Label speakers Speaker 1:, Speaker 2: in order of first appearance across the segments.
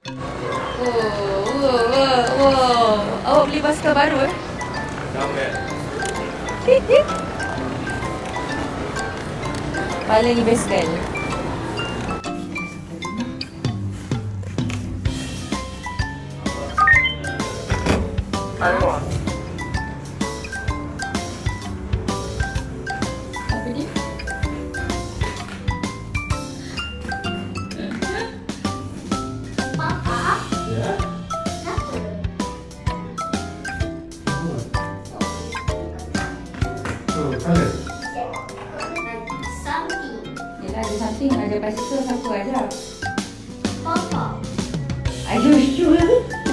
Speaker 1: Wow. Awak beli basikal baru
Speaker 2: Sampai.
Speaker 1: Kepala ni basikal.
Speaker 2: Ayo.
Speaker 1: Apa dia?
Speaker 2: Ya. Tuh, ada.
Speaker 1: Yelah, ada something. Ada basikal siapa aja.
Speaker 3: Papa.
Speaker 1: Are you sure?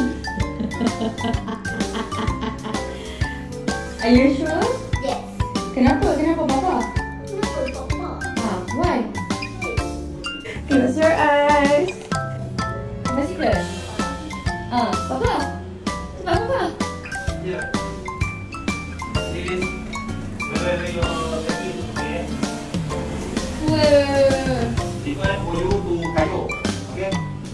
Speaker 1: Are you sure?
Speaker 3: Yes.
Speaker 1: Kenapa? Kenapa Papa?
Speaker 3: Kenapa Papa?
Speaker 1: Why? Close your eyes. Basikal? Papa? Sebab Papa?
Speaker 2: Ya. This where your taking okay.
Speaker 1: Wow.
Speaker 2: This one for you to kayu. Okay.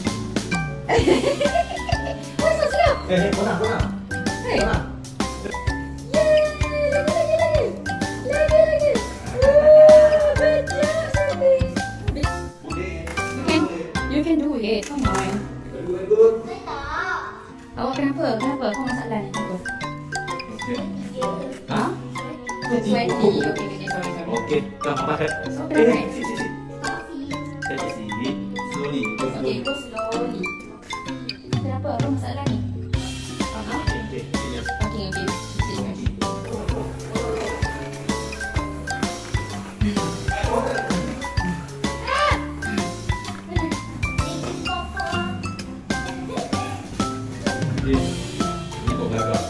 Speaker 1: Wah, so sedap.
Speaker 2: Kona.
Speaker 1: Hey.
Speaker 2: Kona.
Speaker 1: Lagi. Wow, betul Satis.
Speaker 2: Boleh.
Speaker 1: You can do it. Come on.
Speaker 2: Good.
Speaker 3: Saya tak.
Speaker 1: Awak kenapa? Kenapa? Kau masalah ni? Kenapa?
Speaker 2: Okay.
Speaker 1: Ha? Sweaty. Okay, sorry.
Speaker 2: Okay, come apa?
Speaker 1: So, kenapa?
Speaker 2: Sini. Sini. Slowly.
Speaker 1: Okay, go slowly. Kenapa? Apa masalah ni?
Speaker 2: Okay.
Speaker 1: Okay.
Speaker 2: Ini kok gagal.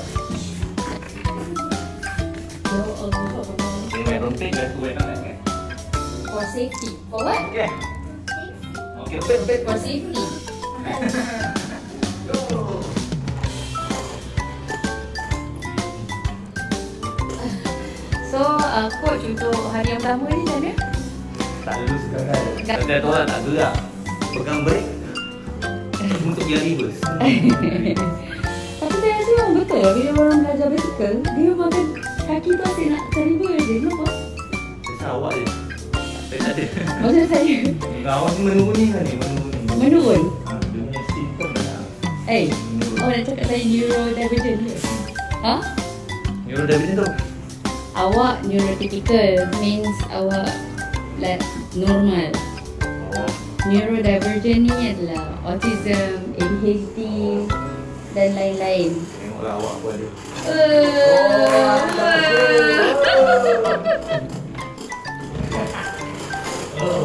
Speaker 1: Ya Allah.
Speaker 2: Ini main rompet dah kuat nak kan?
Speaker 1: For safety. For what?
Speaker 2: Okay. Okay, rompet.
Speaker 1: For safety. So, coach untuk hari yang pertama ni macam mana?
Speaker 2: Tak lulus gagal. Ada orang tak gerak. Pegang brake untuk dia reverse.
Speaker 1: Tapi saya rasa memang betul bila orang belajar basikal, dia memang kan kaki tu asyik nak terima je. Kenapa?
Speaker 2: Saya awak je. Saya tak ada.
Speaker 1: Maksud saya,
Speaker 2: Awak ni menurun ni kan ni, menurun ni.
Speaker 1: menurun.
Speaker 2: Dia punya sistem dah.
Speaker 1: Awak nak cakap saya neurodivergent ke? Ha?
Speaker 2: Neurodivergent tu.
Speaker 1: Awak neurotypical means awak like normal.
Speaker 2: Oh.
Speaker 1: Neurodivergent ni adalah autism, ADHD dan lain-lain.
Speaker 2: Tengoklah awak pun ada.